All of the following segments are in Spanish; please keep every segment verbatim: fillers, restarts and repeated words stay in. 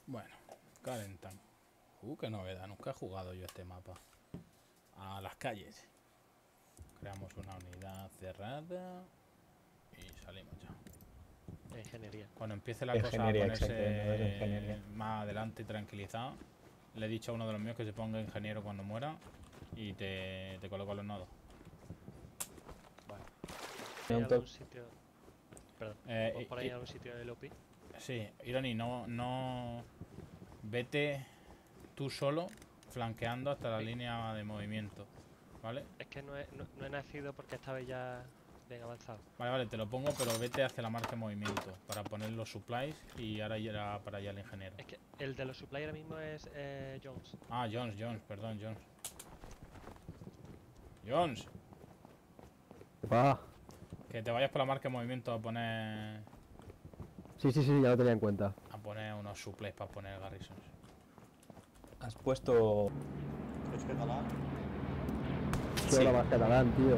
Bueno, calentan. Uh, qué novedad. Nunca he jugado yo este mapa. A las calles. Creamos una unidad cerrada. Y salimos ya. Ingeniería. Cuando empiece la Ingeniería, cosa a ponerse ingeniería. más adelante y tranquilizado, le he dicho a uno de los míos que se ponga ingeniero cuando muera y te, te coloco los nodos. Vale. Me ¿Hay un algún toque. sitio? Perdón. Eh, ¿Vos por y- ahí y- algún sitio del O P I? Sí, Ironi, no, no. Vete tú solo flanqueando hasta la Sí. línea de movimiento, ¿vale? Es que no he, no, no he nacido porque estaba ya bien avanzado. Vale, vale, te lo pongo, pero vete hacia la marca de movimiento para poner los supplies y ahora irá para allá el ingeniero. Es que el de los supply ahora mismo es eh, Jones. Ah, Jones, Jones, perdón, Jones. Jones, Va. que te vayas por la marca de movimiento a poner Sí, sí, sí, ya lo tenía en cuenta. a poner unos supplies para poner garrisons. Has puesto... ¿Es catalán? ¿Qué hora más catalán, tío?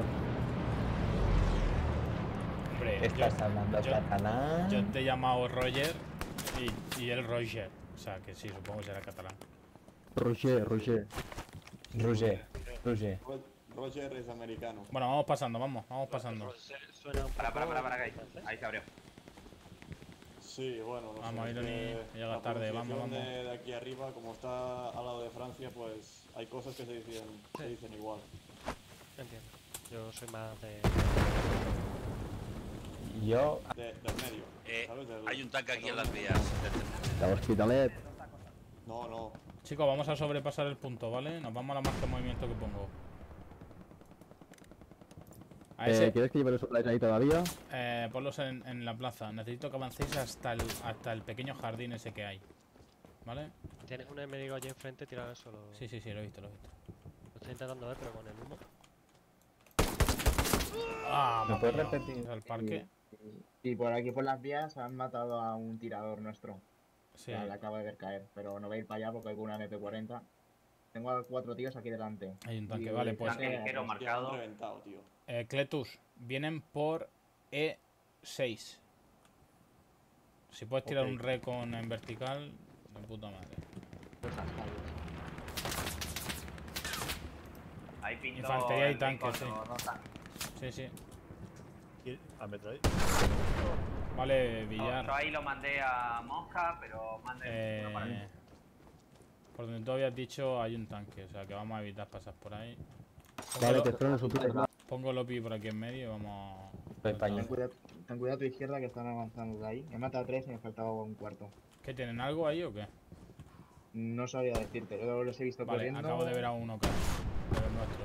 Hombre, yo, Estás hablando yo- catalán. yo te he llamado Roger y, y él Roger. O sea que sí, supongo que será catalán. Roger, Roger. Roger, Roger. Ro- Roger es americano. Bueno, vamos pasando, vamos, vamos pasando. Suena un Para, para, poco para, para, ahí. francés. Ahí se abrió. Sí, bueno, no Vamos, sé. Ironi, que llega la tarde, vamos, pronunciación vamos. De, de aquí arriba, como está al lado de Francia, pues hay cosas que se dicen, se Sí. dicen igual. Entiendo. Yo soy más de... Yo... De, del medio, Eh, ¿sabes? Del- hay un tanque aquí en del- las vías. La Hospitalet. No, no. Chicos, vamos a sobrepasar el punto, ¿vale? Nos vamos a la marca de movimiento que pongo. A Eh, ese, ¿Quieres que lleve los supplies ahí todavía? eh, ponlos en, en la plaza. Necesito que avancéis hasta el, hasta el pequeño jardín ese que hay. ¿Vale? Tienes un enemigo allí enfrente tirado al suelo. Sí, sí, sí, lo he visto, lo he visto. Lo estoy intentando ver, pero con el humo. Ah, ¿Me me puedes ha pillado. repetir? Al parque. Y por aquí por las vías han matado a un tirador nuestro. Sí. O sea, le acabo de ver caer, pero no voy a ir para allá porque hay una M P cuarenta. Tengo a cuatro tíos aquí delante. Hay un tanque, Y vale, el pues. Tanque ligero Hostia, han marcado. reventado, tío. Eh, Cletus, vienen por E seis. Si puedes tirar Ok. un recon en vertical, de puta madre. Pues hasta ahí. Ahí pinto. Infantería y el tanque, Lincoln, sí. no- no tanque. Sí, sí. ¿Y ametrall- Vale, No, Villar. yo ahí lo mandé a Mosca, pero mande uno para mí. Eh, por donde tú habías dicho hay un tanque, o sea que vamos a evitar pasar por ahí. Pongo, Vale, lo- te espero los supplies. pongo Lopi por aquí en medio y vamos. Voy pa' allá. Ten cuidado, ten cuidado a tu izquierda que están avanzando de ahí. He matado a tres y me faltaba un cuarto. ¿Qué tienen algo ahí o qué? No sabría decirte, yo los he visto Vale, corriendo. acabo de ver a uno caer. Pero es nuestro.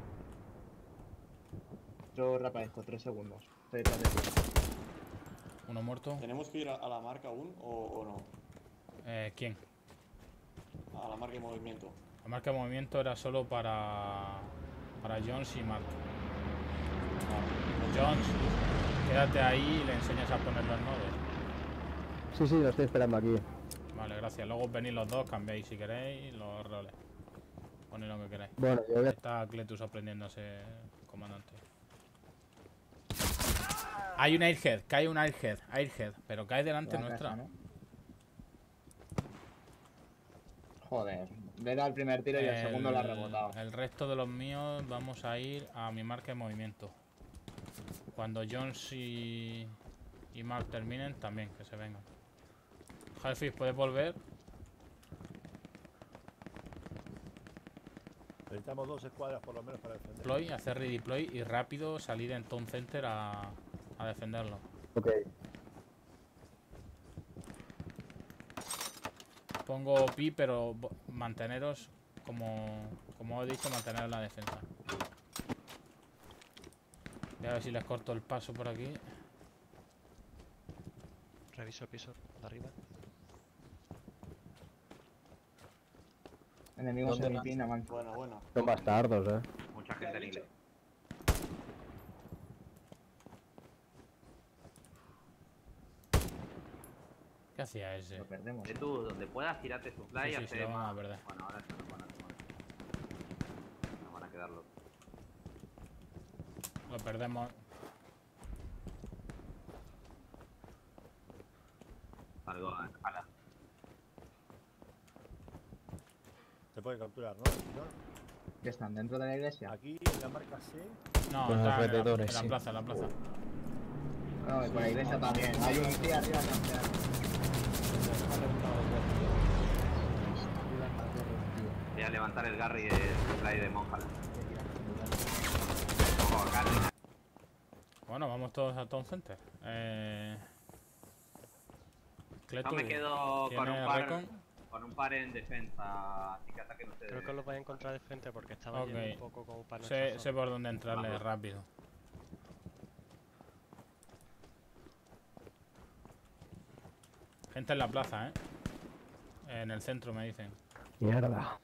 Yo reaparezco, tres segundos. Estoy detrás de ti. Uno muerto. ¿Tenemos que ir a, a la marca aún o, o no? Eh, ¿Quién? A la marca de movimiento. La marca de movimiento era solo para. Para Jones y Mark. Jones, quédate ahí y le enseñas a poner los nodos. Sí, sí, lo estoy esperando aquí. Vale, gracias. Luego venís los dos, cambiáis si queréis los roles. Poned lo que queráis. Bueno, yo voy a... Está Cletus aprendiéndose comandante. Hay un airhead, cae un airhead, airhead, pero cae delante La nuestra. casa, ¿no? Joder, le he dado el primer tiro y el segundo lo ha rebotado. El resto de los míos vamos a ir a mi marca de movimiento. Cuando Jones y, y Mark terminen, también que se vengan. Halfis, ¿puedes volver? Necesitamos dos escuadras por lo menos para defender. Deploy, hacer redeploy y rápido salir en Town Center a, a defenderlo. Ok. Pongo pi, pero bo- manteneros, como, como he dicho, manteneros la defensa. Voy a ver si les corto el paso por aquí. Reviso el piso de arriba. Enemigos ¿Dónde en mi vas? pin avanzan. Bueno, bueno. Son bastardos, eh. Mucha gente en inglés. ¿Qué hacía ese? Lo perdemos. De tú, donde puedas, tirarte su fly Sí, y sí, sí, hacer lo vamos más- a perder. Bueno, ahora se nos van a tomar. Nos van a quedar locos. Lo perdemos. Algo a escala. puede capturar, ¿no? ¿No? ¿Que están dentro de la iglesia? Aquí en la marca C. No, Con está en la, alrededores, en la sí. plaza, en la plaza. No, y por la iglesia también. Hay un tío arriba también. Voy a levantar el Garry de supply de Monjal. Ojo, Garry. Bueno, vamos todos a Town Center. Eh... No Cletu, me quedo con ¿tiene un par recon? con un par en defensa, así que ataquen ustedes. Creo que los voy a encontrar de frente porque estaba Ok. yendo un poco como para nuestra Sé, zona. sé por dónde entrarle Vamos. rápido. Gente en la plaza, ¿eh? En el centro me dicen. Mierda.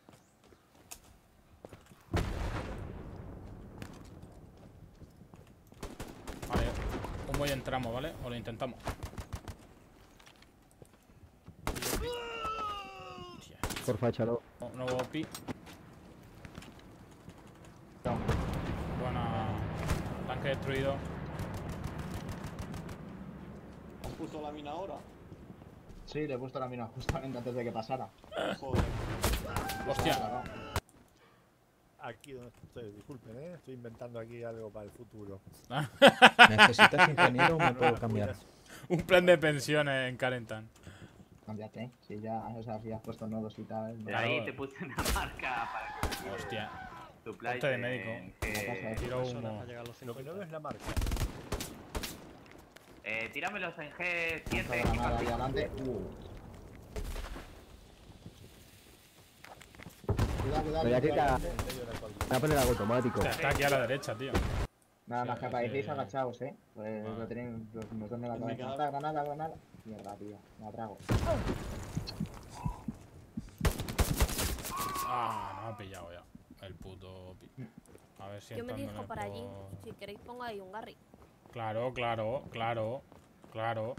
Vale, humo y entramos, ¿vale? O lo intentamos. Hostia, Porfa, échalo. no- nuevo O P I. Buena. Tanque destruido. ¿Has puesto la mina ahora? Sí, le he puesto la mina justamente antes de que pasara. Joder. Hostia. Claro. Aquí donde estoy, disculpen, ¿eh? Estoy inventando aquí algo para el futuro. ¿Necesitas ingeniero o me puedo cambiar? Un plan de pensiones en Carentan. Cámbiate, si ya, o sea, si has puesto nodos y tal. De ¿no? ahí Claro. te puse una marca para que Hostia. supply Ponte de médico. eh, Tiro Personas humo. para llegar a los Lo que no cincuenta. veo es la marca. eh, tíramelos en G Lanza siete. granada ahí adelante. Uh. Cuidado, cuidado. Voy a cuidado. quitar- En medio de la colina. Voy a poner algo automático. Hostia, está aquí a la derecha, tío. Nada más Sí, que aparecéis sí. agachados, eh. Pues Vale. lo tenéis, los, nos dan en la Me cabeza. queda- Granada, granada, granada. Mierda, tío. Me la trago. Ah, no me ha pillado ya. El puto pi. A ver si Yo me entrando en dirijo el para allí. por- Si queréis pongo ahí un Garry. Claro, claro, claro, claro.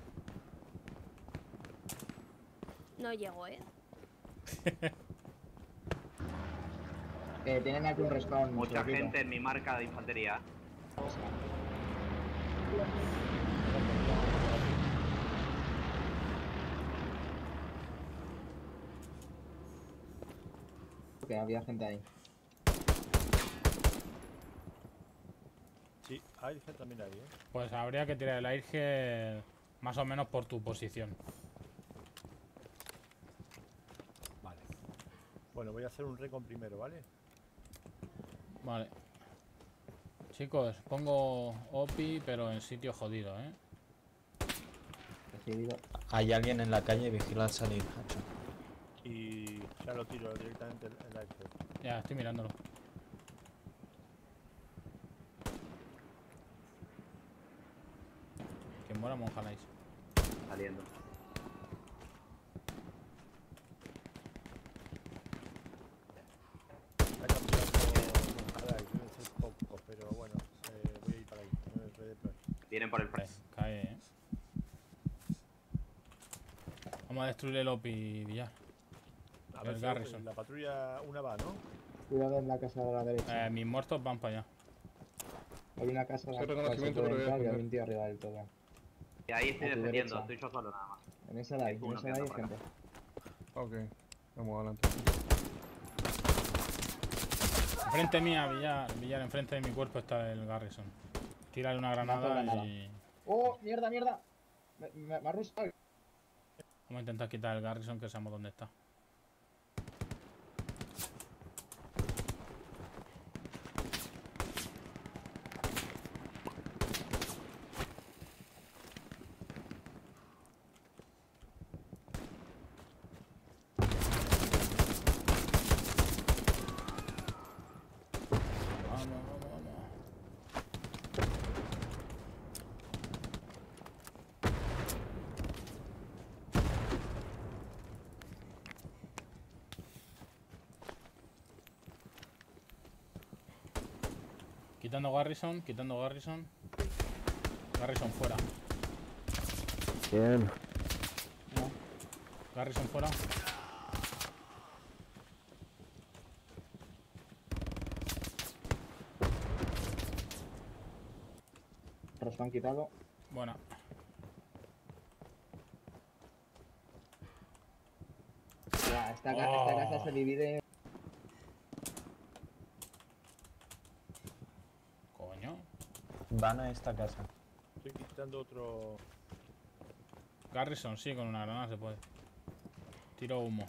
No llego, ¿eh? Eh, tienen aquí un respawn. Mucha flojito. gente en mi marca de infantería. Que había gente ahí. Sí, hay gente también ahí, ¿eh? Pues habría que tirar el aire más o menos por tu posición. Vale. Bueno, voy a hacer un recon primero, ¿vale? Vale. Chicos, pongo O P I, pero en sitio jodido, ¿eh? Recibido. Hay alguien en la calle, vigila al salir, Hacho. Y ya lo tiro directamente en la Excel. Ya, estoy mirándolo. Que muera Monjalais. Saliendo. Ha cambiado Monjala y deben ser pocos, pero bueno, eh, voy a ir para ahí. No me puede por ahí. Vienen por el Cae, frente. cae, ¿eh? Vamos a destruir el O P I, Villar. A El ver, si Garrison. la patrulla una va, ¿no? Cuidado en la casa de la derecha. Eh, mis muertos van para allá. Hay una casa Ese de la reconocimiento derecha lo voy a y hay poner. un tío arriba del todo. Y ahí estoy A tu defendiendo, derecha. estoy yo solo nada más. En esa de ahí, en Uno esa que de ahí anda hay por acá. gente. Ok, vamos adelante. Enfrente mía, Villar. Villar, enfrente de mi cuerpo está el Garrison. Tírale una granada granada. y... ¡Oh, mierda, mierda! Me, me, me ha rusado. Vamos a intentar quitar el Garrison, que sabemos dónde está. Vamos, vamos, vamos. Quitando Garrison, quitando Garrison. Garrison fuera. Bien. Garrison fuera. Rospan quitado. Buena. Ya, esta, ca- Oh. esta casa se divide Van a esta casa. Estoy quitando otro. Garrison, sí, con una granada se puede. Tiro humo.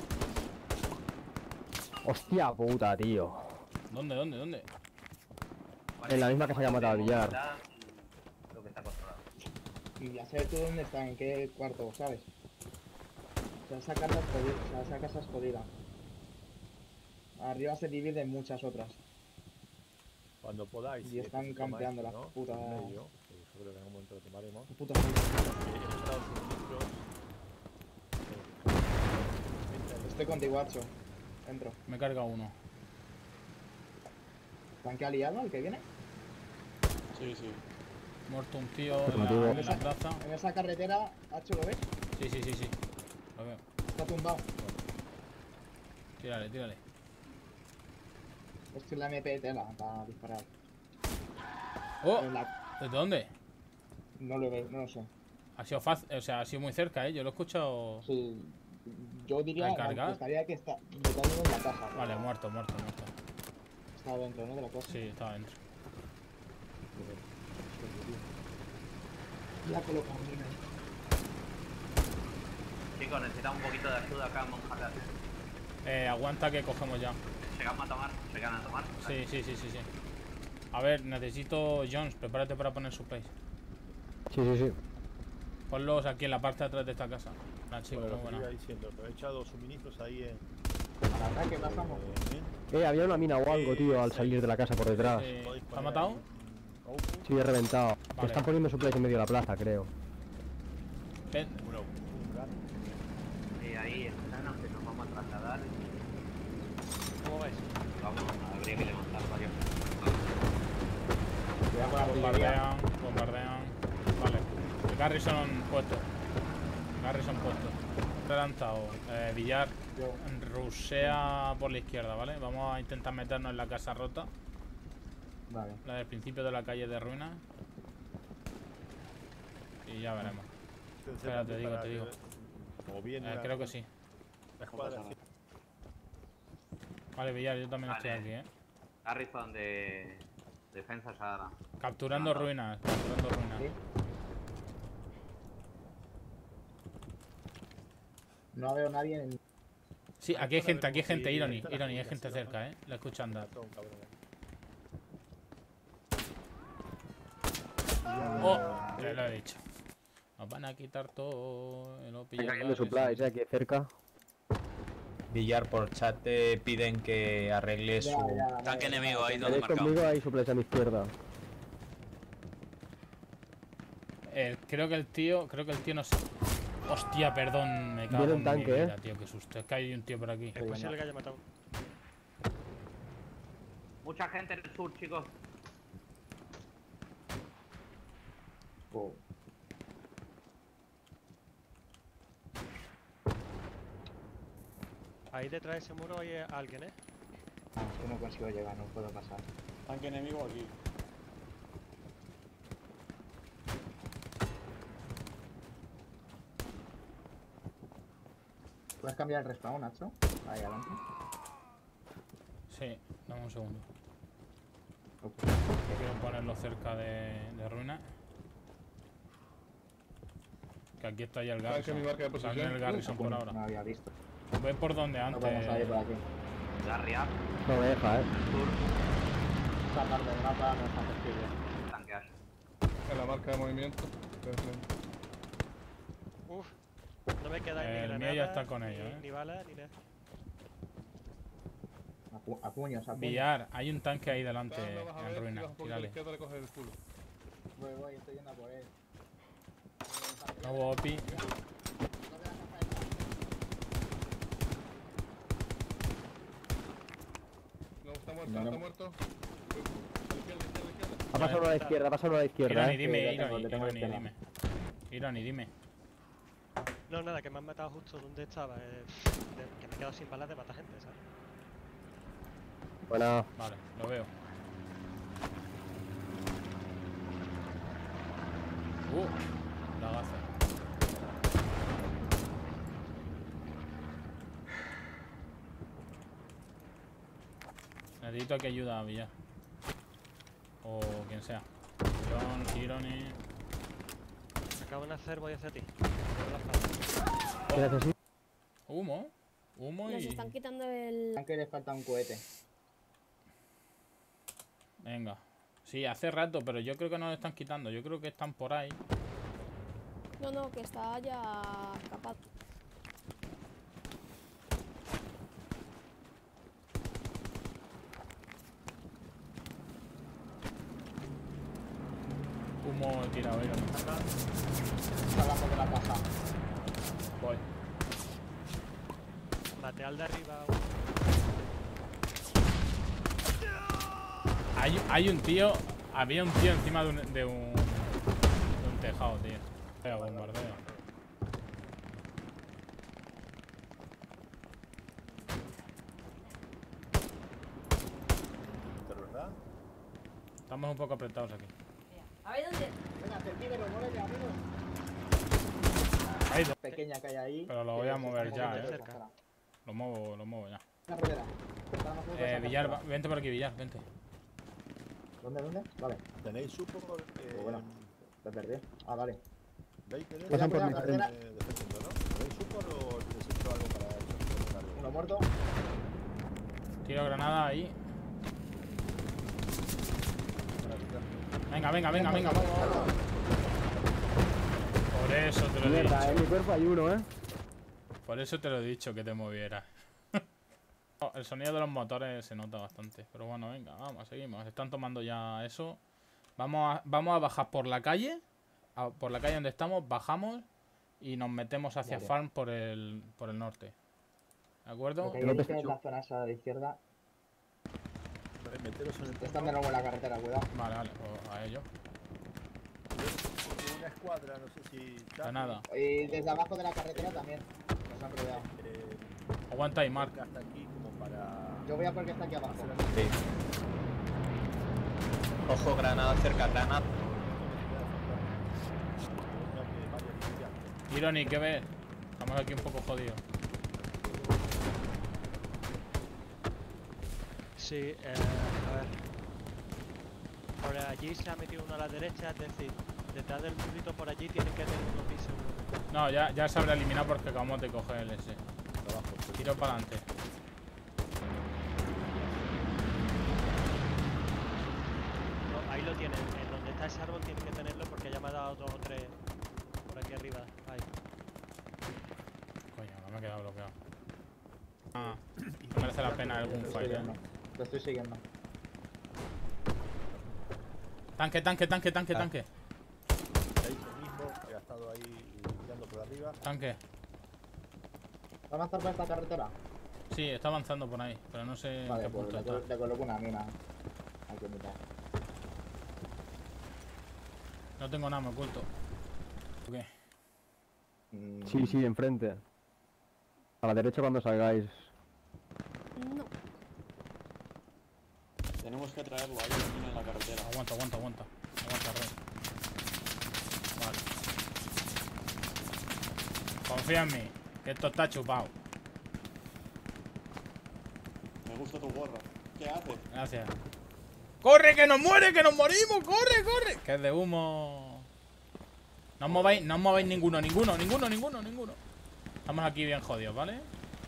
Hostia puta, tío. ¿Dónde, dónde, dónde? En la misma casa que ha matado al billar. Creo que está controlado. Y ya sabes tú dónde está, en qué cuarto, ¿sabes? O sea, esa casa es jodida. O sea, esa casa es jodida. Arriba se divide en muchas otras. Cuando podáis. Y si están esto se toma campeando esto, la ¿no? puta- En medio, que yo creo que en algún momento lo tomaremos. Qué puta gente. Eh, en Estados Unidos. eh, Estoy contigo, Hacho. Entro. Me carga uno. ¿Tanque aliado el que viene? Sí, sí. Muerto un tío en Afirmativo. la, en la plaza. En esa carretera, Hacho, ¿lo ves? Sí, sí, sí, sí. Lo veo. Está tumbado. Tírale, tírale. Esto es la M P de tela para disparar. ¡Oh! En la- ¿Desde dónde? No lo veo, no lo sé. Ha sido fácil, o sea, ha sido muy cerca, ¿eh? Yo lo he escuchado. Sí, yo diría ¿Recargar? estaría que está detenido en la casa. Vale, muerto, muerto, muerto. Estaba dentro, ¿no? De la casa. Sí, estaba dentro. Ya coloca un mina. Chicos, necesitamos un poquito de ayuda acá en Monjarras. Eh, aguanta que cogemos ya. ¿Se van a tomar? ¿Se van a tomar? Sí, sí, sí, sí, sí. A ver, necesito Jones, prepárate para poner supplies. Sí, sí, sí. Ponlos aquí en la parte de atrás de esta casa. Una chica Bueno, muy lo que buena. iba diciendo, he echado suministros ahí en. Al ataque pasamos. eh, Eh, había una mina o algo, tío, al salir de la casa por detrás. Eh, podéis ¿Te ha poner matado? ahí un output, Sí, he reventado. Vale. Están poniendo supplies en medio de la plaza, creo. Ven. un output, un gun. Y ahí están, que nos vamos a trasladar. ¿Cómo vais? Vamos, habría que levantar varios. Cuidado con la artillería. Bombardean, bombardean. Vale. Garrison puesto. Garrison puesto. Adelantado. Eh, Villar. Yo. Rusea por la izquierda, ¿vale? Vamos a intentar meternos en la casa rota. Vale. La del principio de la calle de ruinas. Y ya veremos. Espera, te digo, Para te digo. que- O bien Eh, una- creo que sí. La escuadra. pasa sí. Vale, Villar, yo también estoy Vale. aquí, ¿eh? Harrison de defensa Sahara. Capturando Ah, no. ruinas, capturando ruinas. Sí. No veo nadie en. Sí, aquí hay gente, aquí hay gente, Sí, Irony, está la Irony, hay gente, gente sí, cerca, ¿eh? La escucho andar. Mató a un cabrón ahí. ¡Oh! Te lo he dicho. Nos van a quitar todo. Lo Están pillan cayendo Garrison. supplies, eh, aquí cerca. Villar, por chat te piden que arregles Ya, su... ya, Tanque vale, enemigo vale. ahí, donde ¿Veis marcado? conmigo? Hay supplies a mi izquierda. Eh, creo que el tío, creo que el tío no se... Hostia, perdón, me cago Viene un en tanque, mi vida, eh. tío, qué susto. Es que hay un tío por aquí. Es posible que haya matado. Mucha gente en el sur, chicos. Oh. Ahí detrás de ese muro hay eh, alguien, ¿eh? Ah, es que no consigo llegar, no puedo pasar. Tanque enemigo aquí. ¿Puedes cambiar el respawn, Nacho? Ahí adelante. Sí, dame un segundo. Ok. Quiero ponerlo cerca de, de ruina. Que aquí está ya el Garrison. mi marca de Está en posición. el Garrison por ahora. No había visto. Ve por donde No antes. vamos a ir por aquí. Garria, No me deja, eh. sur, Esta parte del mapa no está accesible. tanquear. En la marca de movimiento. Uf. No me queda ni El mío granadas, ya está con ellos, ni, ¿eh? ni balas, ni nada. A, pu a puños, a puños. Villar, hay un tanque ahí delante en ruina. Tírale. Voy, voy, estoy yendo a por él. No hubo OPI. No, está muerto, No, está no. muerto. Ha pasado uno a la izquierda, ha pasado uno a la izquierda, Irony, eh. dime, ya tengo, Irony, le tengo Irony, izquierda. dime. Irony, dime. No, nada, que me han matado justo donde estaba. eh, de- que me he quedado sin balas de matar gente, ¿sabes? Buena. Vale, lo veo. Uh, la gaza. Necesito que ayude a Villar. O quien sea. John, Tyranny. Acabo de nacer, voy hacia ti. Por la espalda. ¿Qué necesito? Humo. Humo Nos y... están quitando el... Aunque le falta un cohete. Venga. Sí, hace rato, pero yo creo que no lo están quitando. Yo creo que están por ahí. No, no, que está ya capaz. Humo tirado, ¿eh? Está abajo de la caja. Voy. Maté al de arriba. Hay, hay un tío... Había un tío encima de un, de un, de un tejado, tío. Venga, bombardeo. ¿Verdad? Estamos un poco apretados aquí. A ver dónde. Venga, centímetro, muévete, amigos. Ahí, Pequeña que hay ahí. pero lo que voy a se mover está ya, moviendo eh. cerca. Lo muevo, lo muevo ya. Una rodera. Estamos juntos Eh, a Villar, carretera. va- vente por aquí, Villar, vente. ¿Dónde, dónde? Vale, ¿Tenéis support? Eh, Pues bueno. te perdí. Ah, vale. ¿Veis que Pasan por Cuidado, mi cuidado, frente. eh, defendiendo, ¿no? ¿Tenéis support o necesito algo para eso? Uno muerto. Tiro granada ahí. Venga, venga, venga, venga. Vamos, vamos, vamos. Por eso te lo he Mierda, dicho. en mi cuerpo hay uno, ¿eh? Por eso te lo he dicho que te movieras. No, el sonido de los motores se nota bastante. Pero bueno, venga, vamos, seguimos. Están tomando ya eso. Vamos a, vamos a bajar por la calle. a- por la calle donde estamos, bajamos y nos metemos hacia Vale. Farm por el, por el norte. ¿De acuerdo? Lo que no hay te es la zona esa de la izquierda. Meteros en el Están de nuevo en la carretera, cuidado. Vale, vale, pues a ello. Una escuadra, no sé si... De nada. Y desde abajo de la carretera también. Nos han rodeado. Eh, Aguanta y marca. hasta aquí como para... Yo voy a por el que está aquí abajo. Sí. Ojo, granada cerca, granada. Ironi, ¿qué ves? Estamos aquí un poco jodidos. Sí, eh, a ver. Por allí se ha metido uno a la derecha, es decir, detrás del murito por allí tiene que tener uno piso uno. No, ya, ya se habrá eliminado porque acabamos de coger el S. Tiro para adelante. No, ahí lo tiene, en donde está ese árbol tiene que tenerlo porque ya me ha dado dos o tres por aquí arriba. Ahí. Coño, no me he quedado bloqueado. Ah, no merece la pena algún Lo estoy fight, ¿eh? siguiendo. Lo estoy siguiendo. Tanque, tanque, tanque, tanque, Ah. tanque. Ahí mismo, he estado ahí mirando por arriba. Tanque. ¿Va a avanzar por esta carretera? Sí, está avanzando por ahí, pero no sé en Vale, qué pues punto le, está. col- le coloco una mina. Aquí en mitad. No tengo nada, me oculto. ¿Qué? Mm, Sí, sí, enfrente. A la derecha cuando salgáis. No. Tenemos que traerlo ahí mismo en la carretera. Aguanta, aguanta, aguanta. Aguanta, rey. Vale. Confía en mí, que esto está chupado. Me gusta tu gorra. ¿Qué haces? Gracias. ¡Corre, que nos muere, que nos morimos! ¡Corre, corre! Que es de humo. No os mováis, no os mováis ninguno, ninguno, ninguno, ninguno, ninguno. Estamos aquí bien jodidos, ¿vale?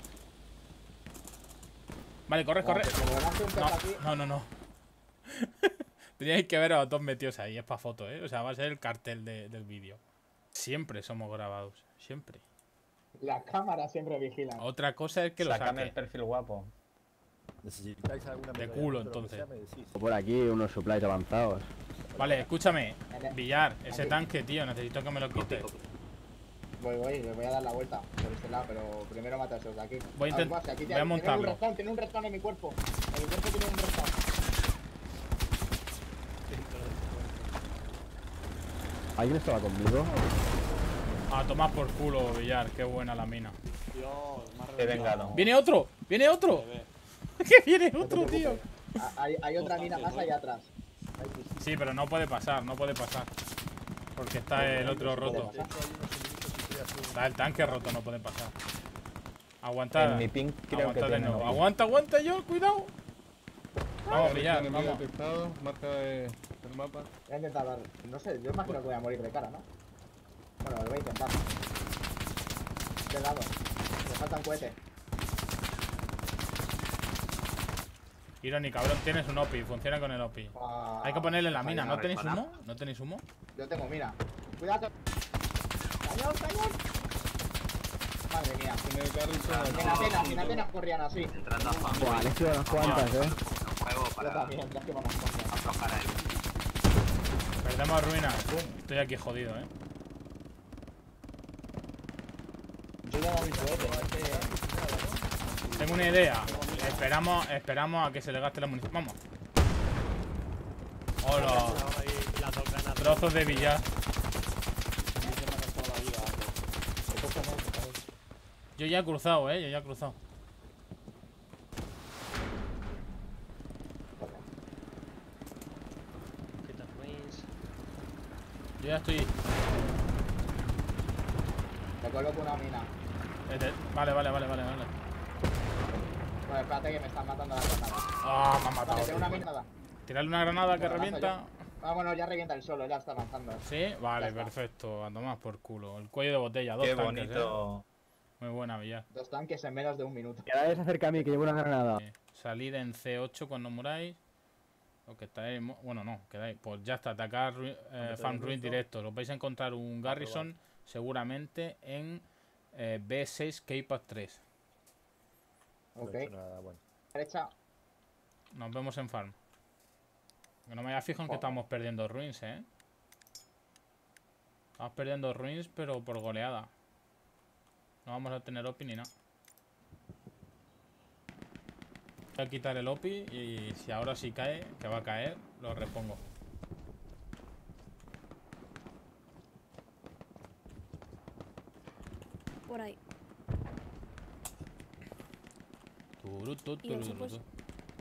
Vale, corre, corre. Como ganaste un peso aquí, No, no, no, no. Teníais que ver a los dos metidos ahí, es para foto, ¿eh? O sea, va a ser el cartel de- del vídeo. Siempre somos grabados, siempre. las cámaras siempre vigilan. Otra cosa es que lo Sácame el saque. perfil guapo. ¿Necesitáis alguna De medalla, culo, pero lo que entonces. sea, me decís. O por aquí unos supplies avanzados. Vale, escúchame. En el- Villar, ese Aquí. tanque, tío, necesito que me lo quites. Voy, voy, le voy a dar la vuelta por este lado, pero primero mata a esos de aquí. Voy a Ah, intent- va, si aquí voy a tiene- montarlo. Tiene un respawn, tiene un respawn en mi cuerpo. En mi cuerpo tiene un respawn. ¿Alguien estaba conmigo? A tomar por culo, Villar, qué buena la mina. Dios, me ha He reventado. vengado. ¡Viene otro! ¡Viene otro! Bebé. ¡Que viene No te otro, tío! preocupes. Ah, Hay, hay otra mina más allá atrás. Sí, pero no puede pasar, no puede pasar. Porque está el otro roto. Está el tanque roto, no puede pasar. Aguantar. En mi ping creo Aguanta que de tiene nuevo. uno. Aguanta, aguanta yo, cuidado. Vamos, Villar, vamos. Marca de el mapa. Voy a intentar dar. No sé, yo imagino que voy a morir de cara, ¿no? Bueno, lo voy a intentar. De lado. Me falta un cohete. Irony, cabrón, tienes un O P I, funciona con el O P I. Ah, Hay que ponerle en la Hay mina, una ¿no tenéis respawn. humo? ¿No tenéis humo? Yo tengo mina. Cuidado. ¡Cañón, cañón! Madre mía. Tiene Garrison Sin aquí. apenas, sin apenas corrían así. Entrando a fan. Buah, le he hecho unas cuantas, eh. Un juego Yo para también, ya que vamos a aflojar ahí. Perdemos ruinas. Estoy aquí jodido, eh. Yo ya no mi cohete, es que... Tengo una idea. Esperamos, esperamos a que se le gaste la munición. Vamos. Hola. Ahí las dos granadas. Trozos de billar. A mí se me ha gastado la vida antes. Yo ya he cruzado, eh. Yo ya he cruzado. Quita ruins. Yo ya estoy. Le coloco una mina. Vete. Vale, vale, vale, vale, vale. Bueno, espérate que me están matando las granadas. Ah, me han matado. Vale, tengo una tío. mina. Tirarle una granada que Bueno, lanzo revienta. Ah, bueno, ya revienta el solo, ya está avanzando. Sí, vale, Ya está. perfecto. A tomar por culo. El cuello de botella, dos Qué tanques, bonito. eh. Muy buena, Villar. Dos tanques en menos de un minuto. Que nadie se acerca a mí, que llevo una granada. Eh, Salir en C ocho cuando muráis. O que estáis. mo- Bueno, no, quedáis. Pues ya está, atacar ru- eh, Farm Ruin directo. Os vais a encontrar un Garrison seguramente en eh, B seis K-Pack tres. No Ok. he hecho nada, bueno. Derecha. Nos vemos en Farm. Que no me haya fijado en que estamos perdiendo Ruins, eh. Estamos perdiendo Ruins, pero por goleada. No vamos a tener O P I ni nada. Voy a quitar el O P I y si ahora sí cae, que va a caer, lo repongo. Por ahí. Turu, tu, Y el turu, supo tu. es-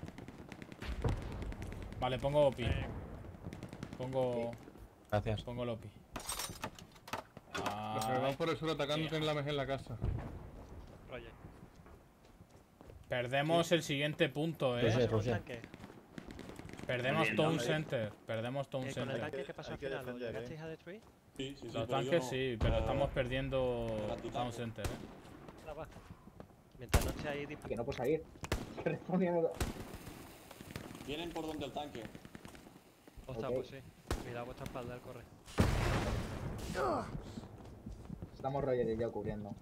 Vale, pongo O P I. Eh, Pongo. Gracias. Pongo el O P I. Los que Ahí. van por el suelo atacándote en la mesa en la casa. Roger. Perdemos el siguiente punto, Sí, sí. eh. ¿Con el Rusia. tanque? Perdemos Bien, Town ¿no? Center. Perdemos Town Eh, ¿Con el Center. tanque qué pasó Hay al que final? ¿Lo defender, eh. llegasteis a destruir? Sí, sí, sí. Los pero tanques yo no- sí, pero no- estamos perdiendo Gatitaco. Town Center, eh. Ah, va. Mientras no esté ahí disparando. Que no puedo salir. Respondiendo. Vienen por donde el tanque. Ostras, Ok. pues sí. Mira vuestra espalda, él corre. Estamos Roger y yo cubriendo.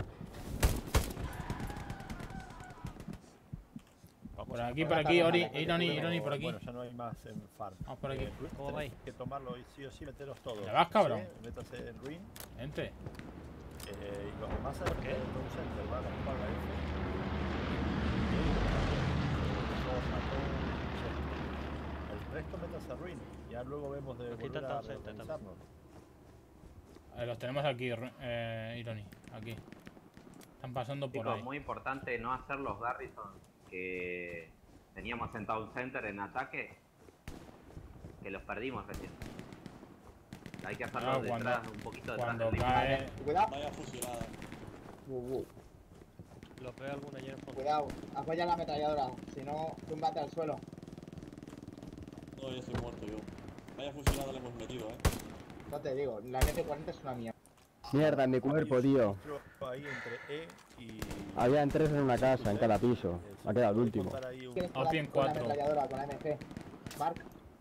Vamos Por a- aquí, Ahora por está aquí, la Ori, mala, que Irony, te Irony, por aquí. Bueno, ya no hay más en farm. Vamos por aquí. Eh, Ruin, ¿Cómo tenéis vais? que tomarlo y sí o sí meteros todos. ¿Te vas, cabrón? Sí, métase en Ruin. Gente. Eh, y los demás ¿Por qué? en Town Center van a ocupar la F. El resto métase a Ruin. Ya luego vemos de Aquí volver está a Town Center también. reorganizarnos. Eh, los tenemos aquí, Ru- eh, Irony. Aquí. Están pasando por Chicos, ahí. muy importante no hacer los Garrison que teníamos en Town Center en ataque, que los perdimos recién. Hay que hacerlos Ah, cuando- detrás, un poquito detrás Cuando del cae. Cuidado. Vaya fusilada. Uh, uh. Los veo alguno allí en el fondo. Cuidado. Apoya la ametralladora. Si no, túmbate al suelo. No, ya estoy muerto yo. Vaya fusilada le hemos metido, eh. No te digo, la N P cuarenta es una mierda. Mierda, en mi cuerpo, tío. Entro ahí entre E y... Habían tres en una casa, en cada piso. Ha quedado el último. Contar ahí un- ¿Quieres con Ah, la, bien, con la cuatro. ametralladora, con la M G? Mark.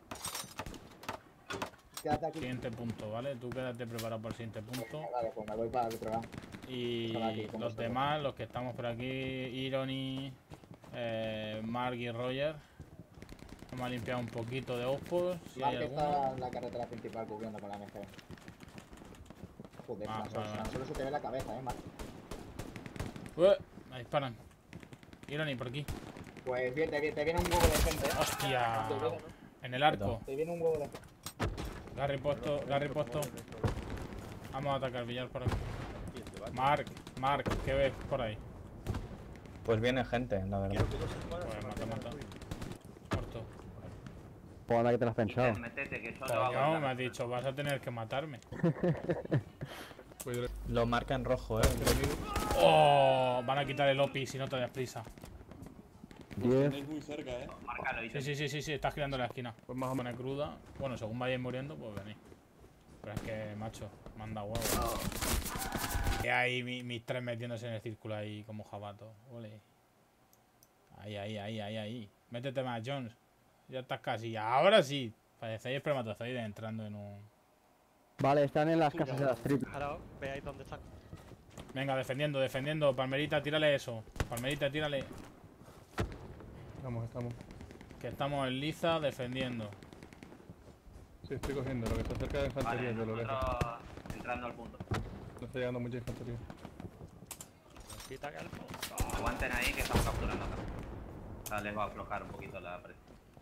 Quédate aquí. Siguiente punto, ¿vale? Tú quédate preparado para el siguiente punto. Vale, pues me voy para el otro lado. Y Estaba aquí con los vosotros. demás, los que estamos por aquí, Irony, eh, Mark y Roger. Vamos a limpiar un poquito de outpost, si hay Mark está alguno. en la carretera principal cubriendo con la M G. Joder, Ah, Fran, solo, vale, vale. solo se te ve la cabeza, eh, Mark. Ué, me disparan. Irony, por aquí. Pues bien, te, viene- te viene un huevo de gente, eh. ¡Hostia! Te viene, En el arco. te viene un huevo de gente. Gary puesto, Gary puesto. Vamos a atacar Villar por aquí. Mark, Mark, ¿qué ves por ahí? Pues viene gente, la verdad. Quiero que dos escuadras Pues se mata, mantengan mata. en Ruin. Muerto. Pues anda que te lo has pensado. Miguel, metete que yo lo hago. Coño, en me la- has dicho, vas a tener que matarme. Cuidado. Lo marca en rojo, eh. ¡Oh! Van a quitar el O P I si no te das prisa. Los diez. tenéis muy cerca, eh. Márcalo y Sí, sí, sí, sí, sí, estás girando la esquina. Pues más o menos. Pone cruda. Bueno, según vayáis muriendo, pues venís. Pero es que, macho, manda huevo. Y ahí mi- mis tres metiéndose en el círculo ahí como jabato. Ole. Ahí, ahí, ahí, ahí, ahí. Métete más, Jones. Ya estás casi. Ahora sí. Parecéis espermatozoides entrando en un... Vale, están en las casas de las triples. Ahora veáis dónde están. Venga, defendiendo, defendiendo. Palmerita, tírale eso. Palmerita, tírale. Estamos, estamos. Que estamos en liza defendiendo. Sí, estoy cogiendo lo que está cerca de infantería, Vale, de lo lejos. nosotros entrando al punto. No está llegando mucha infantería. Quita que el punto. Aguanten ahí que estamos capturando acá. O sea, les va a aflojar un poquito la presión.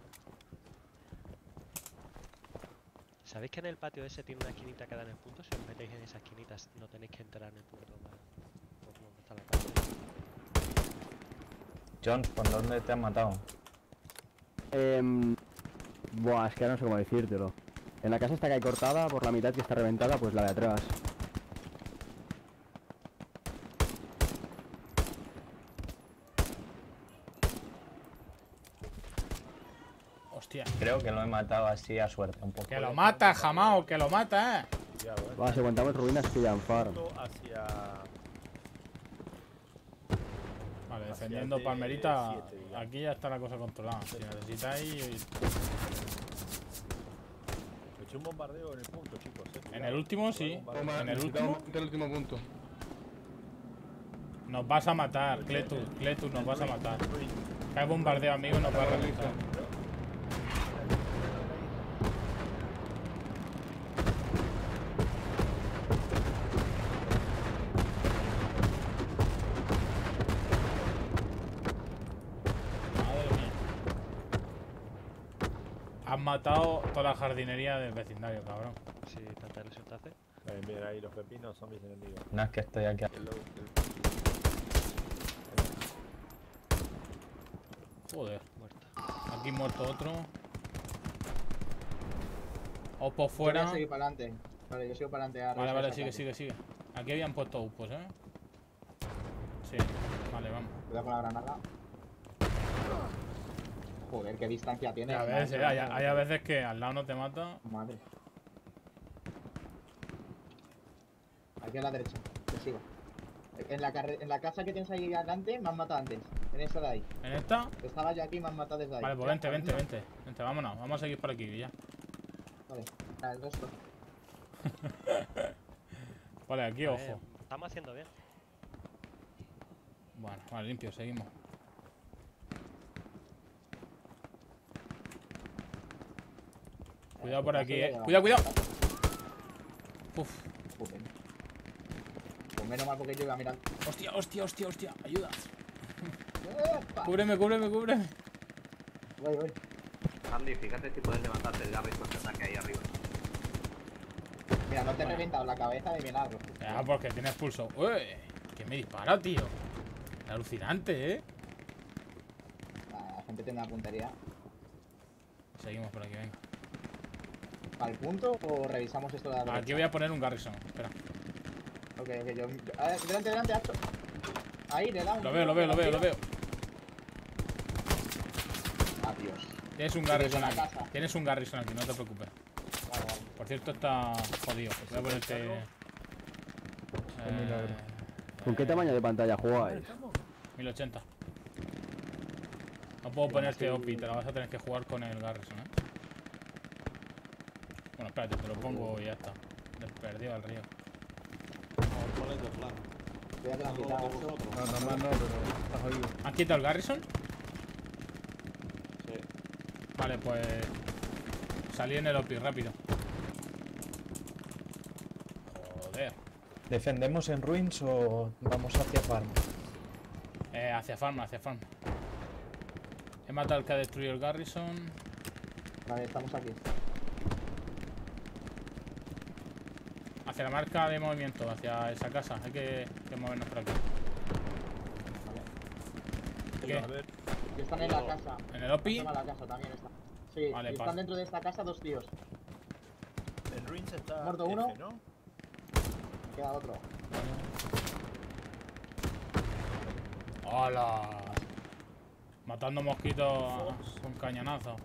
¿Sabéis que en el patio ese tiene una esquinita que da en el punto? Si os metéis en esa esquinita no tenéis que entrar en el punto. ¿Vale? Por donde está la parte. John, ¿por dónde te han matado? Em, buah, es que ahora no sé cómo decírtelo. En la casa está que hay cortada, por la mitad que está reventada, pues la de atrás. Hostia. Creo que lo he matado así a suerte un poco. Que lo mata, jamao, que lo mata, eh. Cuidado, eh. Va, si aguantamos ruinas, pillan farm. Punto hacia... Vale, Hacia defendiendo el de Palmerita. siete, digamos. Aquí ya está la cosa controlada. Si necesitáis. Me eché un bombardeo en el punto, chicos. Eh. En Cuidado. el último sí. Bombardeo. Toma, En el necesitamos último. meter el último punto. Nos vas a matar, Cletus. Cletus, nos vas a matar. Cae bombardeo, amigo, nos va a reventar. Madre mía. Has matado toda la jardinería del vecindario, cabrón. Si tanta ilusión te hace. Bien, bien, ahí los pepinos son mis enemigos. No es que estoy aquí. El- el- Joder. Muerto. Aquí muerto otro. Opo Yo voy fuera. a seguir para adelante. Vale, yo sigo para adelante. Vale, vale, sigue, sigue, sigue. Aquí habían puesto upos, ¿eh? Sí, vale, vamos. Cuidado con la granada. Joder, qué distancia tiene. Ya ves, eh, hay, hay a veces que al lado no te mata. Madre. Aquí a la derecha. Te sigo. En la, carre- en la casa que tienes ahí adelante me han matado antes. En esa de ahí. ¿En esta? Estaba yo aquí y me han matado desde ahí. Vale, pues Ya, vente, vente, no. vente. Vente, vámonos. Vamos a seguir por aquí, ya. Vale, ah, el resto. Vale, aquí, Vale, ojo. Estamos haciendo bien. Bueno, vale, limpio, seguimos. Cuidado por aquí, eh. Cuidado, cuidado. Uf. Joder. Pues menos mal porque yo iba a mirar. Hostia, hostia, hostia, hostia. Ayuda. ¡Epa! Cúbreme, cúbreme, cúbreme. Voy, voy. Andy, fíjate si puedes levantarte el Garrison que ataque ahí arriba. Mira, no te he reventado la cabeza de milagro. Ah, porque tienes pulso. Uy, que me dispara, tío. Alucinante, eh. La gente tiene una puntería. Seguimos por aquí, venga. ¿Para el punto o revisamos esto de la derecha? Aquí voy a poner un Garrison. Espera. Ok, ok, yo... yo- a ver, delante, delante, Hacho. Ahí, le da un... Lo veo, lo veo, lo veo, lo veo. Adiós. Tienes un Sí, Garrison desde aquí. la casa. Tienes un Garrison aquí, no te preocupes. Vale, vale. Por cierto, está jodido. Voy a ponerte. Un milagro. ¿Con qué tamaño de pantalla jugáis? mil ochenta. No puedo ponerte O P I, te la vas a tener que jugar con el Garrison, ¿eh? Bueno, espérate, te lo pongo y ya está. Perdido al río. ¿Cuál es el plan? Tú ya te lo han ¿Algo quitado, de Hacho. vosotros? No, nada más no, pero está jodido. ¿Han quitado el Garrison? Sí. Vale, pues. Salí en el O P I, rápido. Joder. ¿Defendemos en ruins o vamos hacia farm? Eh, hacia farm, hacia farm. He matado al que ha destruido el Garrison. Vale, estamos aquí. Hacia la marca de movimiento, hacia esa casa. Hay que, que movernos por aquí. ¿Qué? A ver, Y están en la casa. ¿En el O P I? Encima de la casa también está. Sí, Vale, y están pasa. dentro de esta casa dos tíos. en Ruins está Muerto uno. F, ¿no? Queda otro. ¡Hola! Matando mosquitos con cañonazo.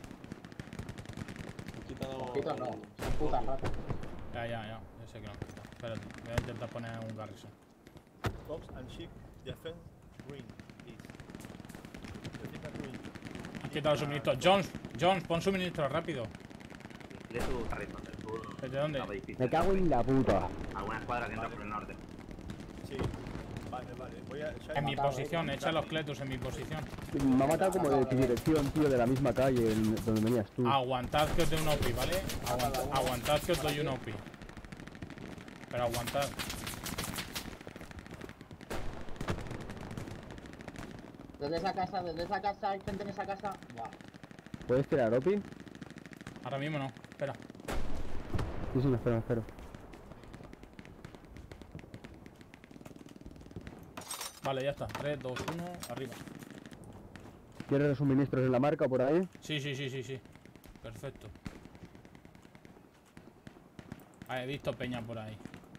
Han quitado. Mosquitos no, el- son putas ratas. Ya, ya, ya. Yo sé que lo han quitado. Espérate, voy a intentar poner un garrison. Fox and Sheep Defense Green, please. Defense Green. Han quitado suministros. Jones, Jones, pon suministros rápido. ¿De tu Garrison del sur? ¿Desde dónde? Estaba difícil. Me cago en la puta. Alguna escuadra que entra por el norte. Sí. Vale, vale. Voy a. ya he En mi matado, posición, eh, echa los cletus en mi posición. Me ha matado como de tu dirección, tío, de la misma calle en donde venías tú. Aguantad que os doy un O P, ¿vale? Aguantad, aguantad que os doy un O P. Pero aguantad. Desde esa casa, desde esa casa, hay gente en esa casa. Buah. ¿Puedes tirar, Opi? Ahora mismo no. Espera. Sí, sí, me espero, me espero. Vale, ya está. tres, dos, uno, arriba. ¿Quieres los suministros en la marca por ahí? Sí, sí, sí, sí, sí. Perfecto. Ah, he visto peña por ahí.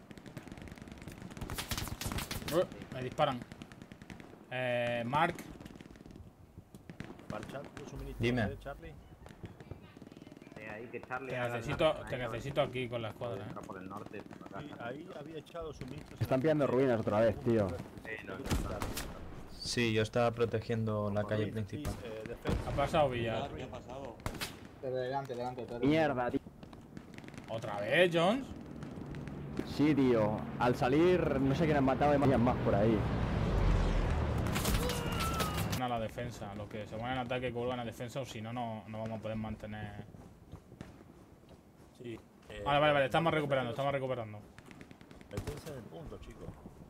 Uh, me disparan. Eh, Mark. Marchad los suministros, Dime. ¿eh, Charlie? Eh, ahí que Charlie. Te haga necesito, la- te ahí, necesito aquí con la escuadra, entra eh. por el norte. por Sí, acá. ahí había echado suministros. Están pillando ruinas otra vez, tío. Sí, no, no, Sí, yo estaba protegiendo la calle Please, principal. please, eh, defense. Ha pasado Villar. ¿Qué ha pasado? Pero delante, delante, todo. Mierda, tío. ¿Otra vez, Jones? Sí, tío. Al salir, no sé quién han matado, hay más por ahí. A la defensa. Los que se van en ataque que vuelvan a defensa o si no, no no vamos a poder mantener. Sí. eh, Vale, vale, vale. Estamos metéis recuperando, los- estamos recuperando. Metéis en el punto, chicos.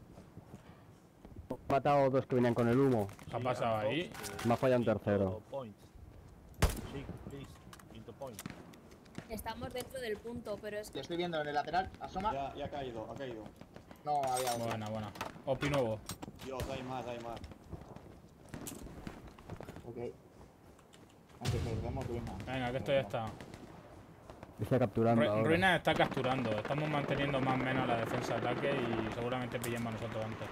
He matado dos que venían con el humo. ¿Qué ha Sí, pasado and ahí? Fox, eh, Me ha fallado un into tercero. point. Sí, please, into point. Estamos dentro del punto, pero es Te que estoy viendo en el lateral, asoma. Ya, ya ha caído, ha caído. No había otro. Buena, buena. O P nuevo. Dios, hay más, hay más. Ok. Aunque perdemos ruinas. Venga, que esto ya está. Está capturando Ru- ahora. Ruina está capturando. Estamos manteniendo más o menos la defensa de ataque y seguramente pillemos a nosotros antes.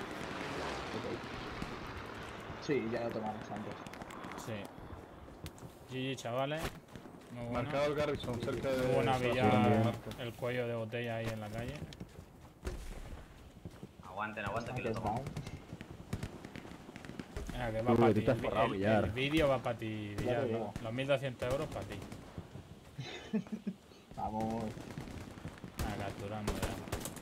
Sí, ya lo tomamos antes. Sí. G G, chavales. Muy buena. Marcado el Garrison cerca de. Muy buena de- Villar. El cuello de botella ahí en la calle. Aguanten, aguanten que Antes lo tomo. down. Venga, que va Uy, para tú ti. te has El, forrado, el- Villar. el vídeo va para ti, Ya Villar. te digo. Los mil doscientos euros para ti. Vamos. Ah, capturando ya.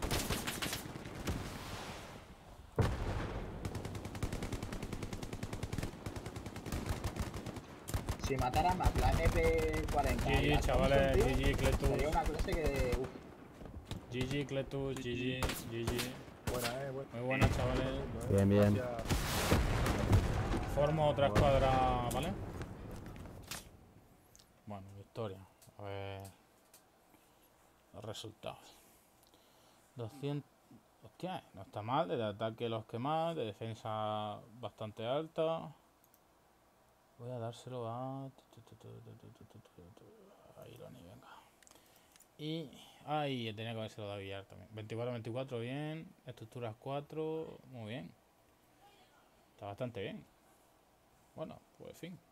Si matara más la M P cuarenta. y G la G, chavales. Thompson, tío, G G, Cletus. sería una clase que. Uf. G G, Cletus. G G, G G. Buena, eh, buena. Muy buena, chavales. Bien, bien. Gracias. Formo otra escuadra, ¿vale? Bueno, victoria. A ver. Los resultados. doscientos. Hostia, no está mal. De ataque los que más. De defensa bastante alta. Voy a dárselo a. A Ironi, venga. Y. Ay, tenía que haberse dado a Villar también. veinticuatro veinticuatro, bien. Estructuras cuatro. Muy bien. Está bastante bien. Bueno, pues en fin.